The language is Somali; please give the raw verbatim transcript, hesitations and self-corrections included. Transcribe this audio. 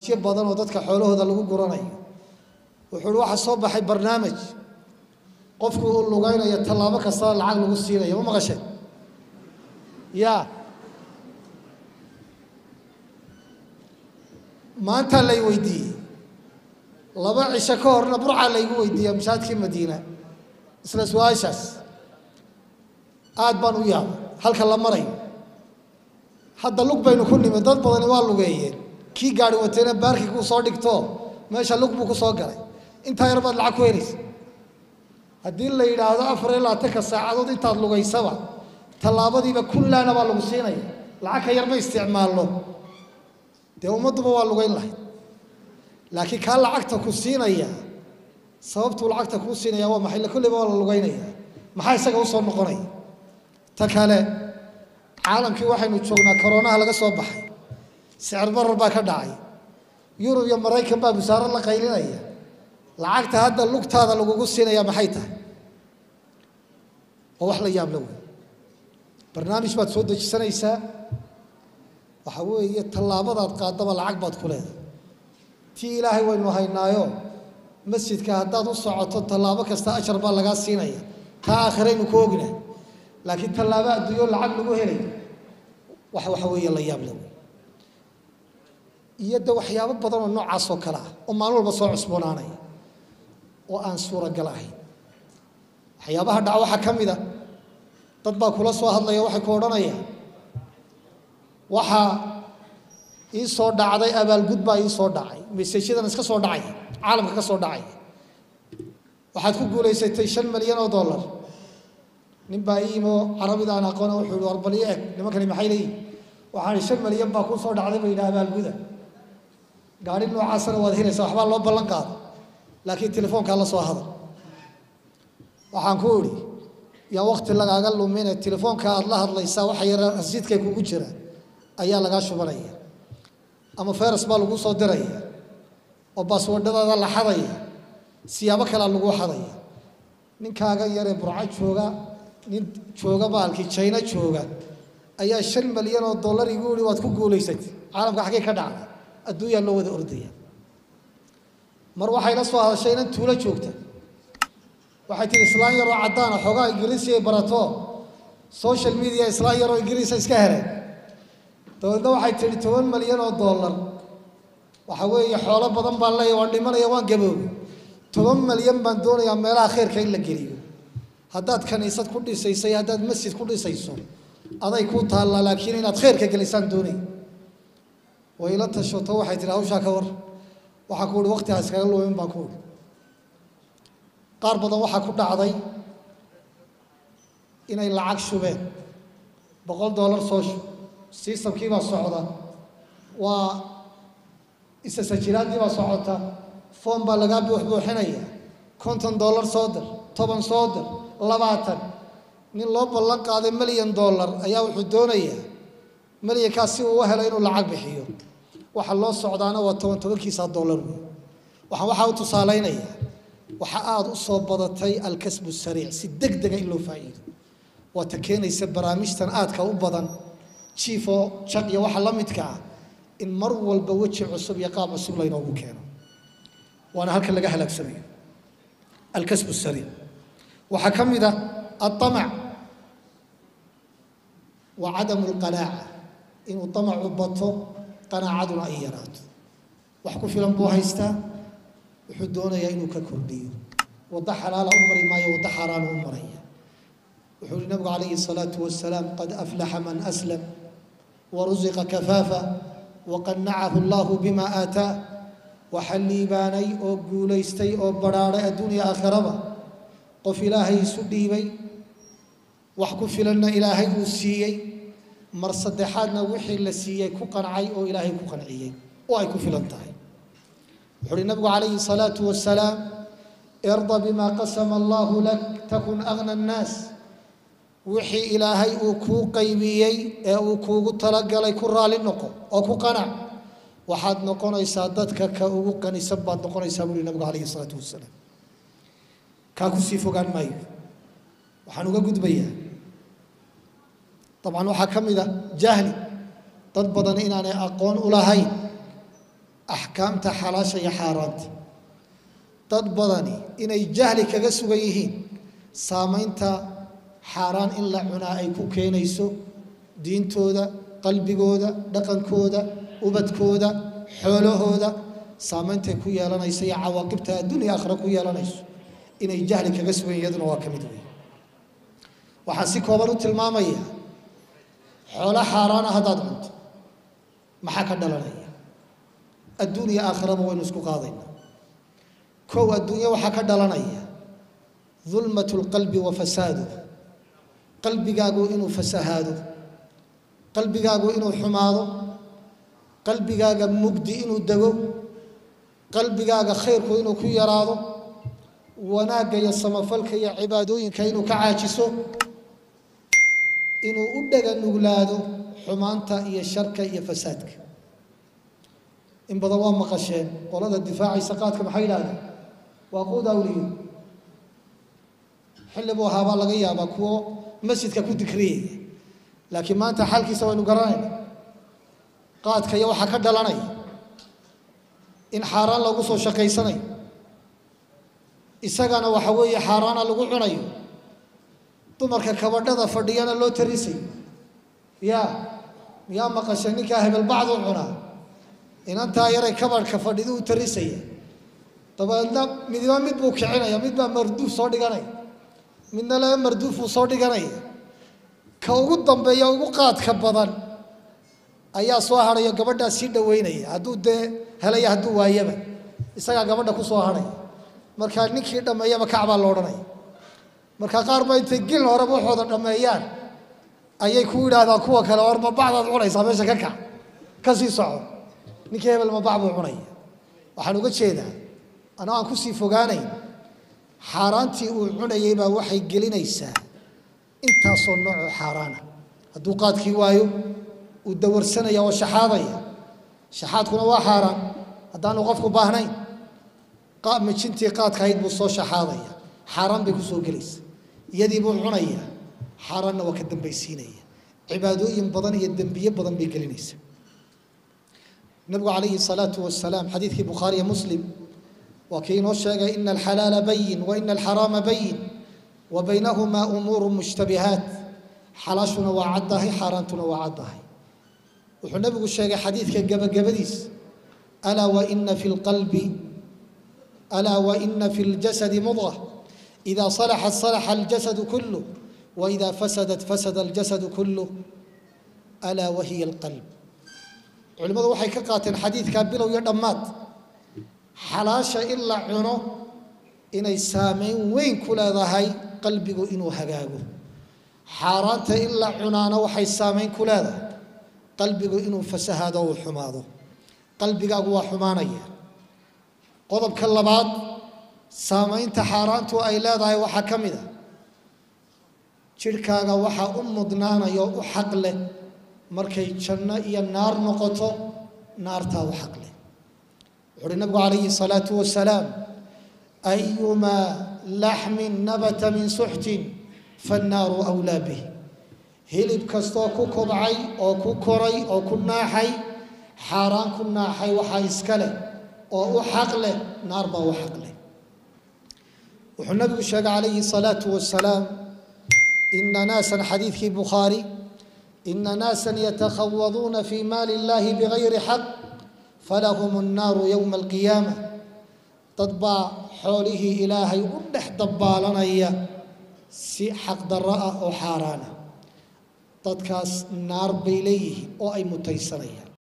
شيء بدن ودتك حوله هذا لو قرناي وحول واحد صوب حي برنامج قفكوا اللغين يتطلبوا كسر العقل لو سينا يا ما غشة يا ما أنت اللي يودي لبع عشكور نبرع اللي يودي مشات في مدينة سلا سواشس عاد بانو يا هل كلا مري حتى لوك بينو كل من ضد بدن واللغين كي قاعد وتنا بارك يكون صادق تو ماشى لوك بكو صاقري انت يا رب العك ويرس هدي اللي هذا أفر لا تك الساعة دي تطلقوا يسوا تلابدي بكل أنا بالو سيناي العك يرمي استعمال له ده ما ضبوا واللغين له لكن كان العك تكوسيناي صوبت والعك تكوسيناي هو محل كل باللغين ما حيسق وصل مقري تكاله عالم كي واحد نتشوفنا كورونا هلا صباح سعر بر با كدعي يورو يا مريكان با بسار لا قيلينيا lacagta hadda lugtaada lagu siinaya maxay tahay oo wax la yaab leh barnaamij baad soo dejisanaysaa waxa weeye talaabadaad qaadaba lacag baad ku leedahay tii ilaahay waynu haynaayo masjidka haddaad u socoto talaabo kasta ajar baa laga siinaya taa aakhiraynu ku ogna laakiin talaabo adduunyo lacag lagu helay wax waxa weeye la yaab leh iyada waxyaabo badan oo noocaas oo kala oo maalin walba soo cusboonaanay oo aan suura galahay waxyaabaha dhac waxa kamida dad baa kula soo hadlaya waxa ku oranaya waxa ii soo dhacday abaal gud baa ii soo dhacay message-dan iska soo dhacay caalamka ka soo dhacay waxaad ku guuleysatay shan milyan oo dollar nin baa iimo carabida aan aqoon wuxuu warbaliye nimankani maxay leeyihiin waxaan shan milyan baa ku soo dhacday bay abaal guda gaari noocaas ah waad helaysaa waxba loo ballan qaado laakiin telefoonka la soo hadal waxaan ku iri yaa waqti lagaaga luminay telefoonka aad la hadlaysaa waxa yar rasiidka kugu jira ayaa laga shubanaya ama fayras baa lagu soo diraya oo passwordada la xadaya siyaabo kale lagu xadaya ninkaaga yar ee burca jooga nin jooga baalkii China jooga ayaa shan milyan oo dollar igu iri waad ku guuleysatay caalamka xagee ka dhacay adduunka loo wada ordaya mar waxay la soo hadashay in tuula joogta waxay tii islaan yar oo cadaan xogaa ingiriisi ay barato social media islaan yar oo ingiriisi iska heleen dawladda waxay tii toban milyan oo dollar waxa weeye xoolo badan baan leeyahay waan dhimanaya waan gaboob toban milyan baan doonayaa meelaha khayrka in la geliyo haddaad kaniisad ku dhisaysay haddaad masjid ku dhisayso aday ku taala laakiin inaad khayrka gelisaan doonay way la tashato waxay tii hawsha ka war waxa ku waqtigaas kaga looyin baa ku qaar badan waxa ku dhacday inay lacag shubeen boqol dollar soo systemkii baa socda waa isa sajiraadii baa socota form baa laga buuxbuuxinaya konton dollar soo dir toban soo dir labaatan nin loo ballan qaaday milyan dollar ayaa wuxuu doonayaa milyankaasi uu helo inuu lacag bixiyo waxa loo socdaana waa toban toban kiisa dollar waxa waxa uu tusaaleynaya waxa aad u soo badatay alkasbu sariic si degdeg ah loo faa'iido waa takeenaysa barnaamijtan aadka u badan chiefo chaq iyo waxa la midka ah in mar walba waji cusub iyo qaab cusub la inoogu keeno waana halka laga halaagsanayo alkasbu sariic waxa kamida الطمع وعدم القناعة إن الطمع بطو قناعتنا إيرات وحكوا في لمبو هيستا وحدونا يا إنو ككردي وضح حلال أمري ما يوضح حرام أمري وحول النبي عليه الصلاة والسلام قد أفلح من أسلم ورزق كفافا وقنعه الله بما آتاه وحلي باني أو قوليستي أو براري الدنيا آخرة قف إلهي سديبي وحكوا في لنا إلهي وسيي مرصد حالنا وحي لسيي كو قنعي أو إلهي كو قنعي أو أي كو في لنتهي وحول النبي عليه الصلاة والسلام ارضى بما قسم الله لك تكن أغنى الناس وحي إلهي أو كو قيبيي أو كو تلقى كو رالي النقو أو كو قنع وحاد نقونا يسادتك كأو قني سبات نقونا يسابوا النبي عليه الصلاة والسلام كاكو سيفو قان مايو وحانوغا قد بيا طبعا وحا كمدا جاهلي dad badan inaanay aqoon u lahayn أحكامta xalaasha iyo xaaraanta dad badani inay jahli kaga sugan yihiin saamaynta xaaraan in la cunaa ay ku keenayso diintooda qalbigooda dhaqankooda ubadkooda xoolahooda saamaynta ku yeelanaysa iyo cawaaqibta adduunka aakhira ku yeelanayso inay jahli kaga sugan yihiin waa kamid weey waxa si kooban u tilmaamaya xoolo xaaraan ah hadaad cunto maxaa ka dhalanaya adduunka aakhira waynu isku qaadayna koow adduunka waxa ka dhalanaya dhulmatul qalbi wa fasadu qalbigaagu inuu fasahaado qalbigaagu inuu xumaado qalbigaaga mugdi inuu dago qalbigaaga khayrku inuu ku yaraado wanaaga iyo samafalka iyo cibaadooyinka inuu ka caajiso inuu u dhaga nuglaado xumaanta iyo sharka iyo fasaadka in badan waa maqasheen qolada difaacaysa qaadka maxay yiraahdeen waa quud awliyo xilli buu haaba laga yaabaa kuwo masjidka ku dikriyay laakiin maanta xalkiisa waynu garanayna qaadka iyo waxa ka dhalanay in xaaraan lagu soo shaqaysanay isagana waxa weeye xaaraana lagu cunayo dumarka kabadhada fadhiyana loo tarisay ya ya maqashay ninka hebel bacdu cunaa inanta yaray kabadhka fadhidu u tarisay tabaadna midba mid buu kicinaya midba marduuf soo dhiganay midna la marduuf soo dhiganay ka ugu dambeeya ugu qaadka badan ayaa soo harayo gabadha si dhaweynaya haduu de helay haduu waayaba isaga gabadha ku soo haray marka ninkii dhameeyaba kacba loo dhanay marka qaar ba intay gil hore waxooda dhameeyaan ayay ku yiraahdaan kuwa kale war ma bacdaad cunaysa meesha ka kac ka sii soco ninkii hebel ma bacdu cunay waxaan uga jeedaa ana aan ku sii fogaanay xaaraantii uu cunayay baa waxay gelinaysaa intaas oo nooc xaaraana haduu qaadkii waayo uu dawarsanaya oo shaxaadaya shaxaadkuna waa xaaraan hadaan qofku baahnayn qaab mijintii qaadka hayd buu soo shaxaadaya xaaraan bay ku soo galaysaa iyadii buu cunaya xaaraanna waa ka dambaysiinaya cibaadooyin badan iyo dambiye badan bay gelinaysaa nabigu calayhi salaatu wasalaam xadiidkii bukhaari iyo muslim waa kii inoo sheegay ina alxalaala bayin wa ina alxaraama bayin wa baynahumaa umuuru mushtabihaat xalaashuna waa caddahay xaaraantuna waa caddahay wuxuu nabigu sheegay xadiidka gabagabadiis alaa wa ina fi lqalbi alaa wa ina fi ljasadi mudqa idaa salaxat salaxa aljasadu kullu wa idaa fasadat fasada aljasadu kullu alaa wahiya alqalb culimadu waxay ka qaateen xadiidka bilow iyo dhammaad xalaasha in la cuno inay saameyn weyn ku leedahay qalbigu inuu hagaago xaaraanta in la cunaana waxay saameyn ku leedahay qalbigu inuu fasahaado oo xumaado qalbigaagu waa xumaanaya qodobka labaad saameynta xaaraantu ay leedahay waxa kamid ah jirkaaga waxa u mudnaanayo u xaq leh markay janno iyo naar noqoto naarta u xaq leh wuxuu nabigu calayhi salaatu wasalaam ayuma laxmin nabata min suxtin fannaaru awlaa bih hilib kastoo ku kobcay oo ku koray oo ku naaxay xaaraan ku naaxay waxa iska leh oo u xaq leh naar baa u xaq leh wuxuu nabigu sheegay calayhi salaatu wasalaam ina naasan xadiidkii bukhaari ina naasan yatakhawaduuna fii maali illaahi bigayri xaq falahum annaaru yowma alqiyaama dad baa xoolihii ilaahay u dhex dabbaalanaya si xaq darro ah oo xaaraana dadkaas naar bay leeyihiin oo ay mutaysanayaan